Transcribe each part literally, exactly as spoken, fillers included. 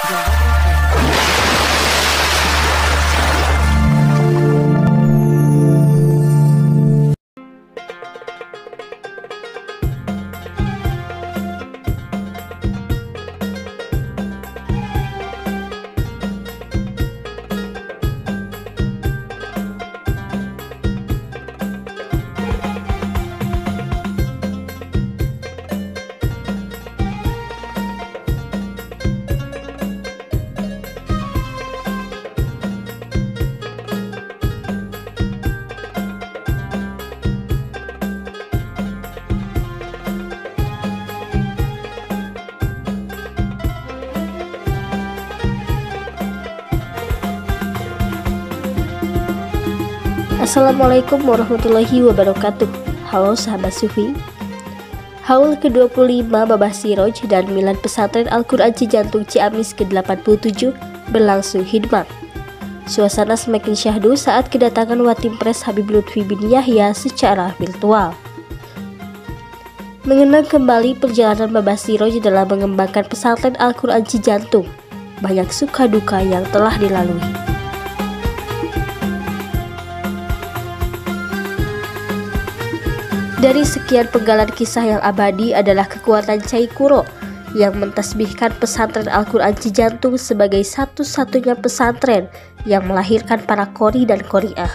Assalamualaikum warahmatullahi wabarakatuh. Halo sahabat Sufi. Haul ke dua puluh lima Babah Siroj dan Milad Pesantren Al-Quran Cijantung Ciamis ke delapan puluh tujuh berlangsung hikmat. Suasana semakin syahdu saat kedatangan Watim Pres Habib Lutfi bin Yahya secara virtual. Mengenang kembali perjalanan Babah Siroj dalam mengembangkan pesantren Al-Quran Cijantung, banyak suka duka yang telah dilalui. Dari sekian penggalan kisah yang abadi adalah kekuatan Cai Kuro yang mentasbihkan pesantren Al-Quran Cijantung sebagai satu-satunya pesantren yang melahirkan para qori dan qoriah.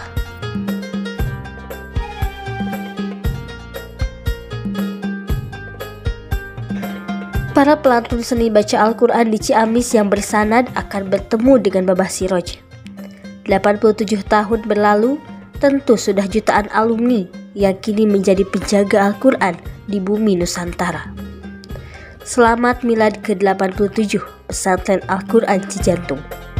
Para pelantun seni baca Al-Quran di Ciamis yang bersanad akan bertemu dengan Babah Siroj. delapan puluh tujuh tahun berlalu, tentu sudah jutaan alumni yang kini menjadi penjaga Al-Quran di bumi Nusantara. Selamat Milad ke delapan puluh tujuh Pesantren Al-Quran Cijantung.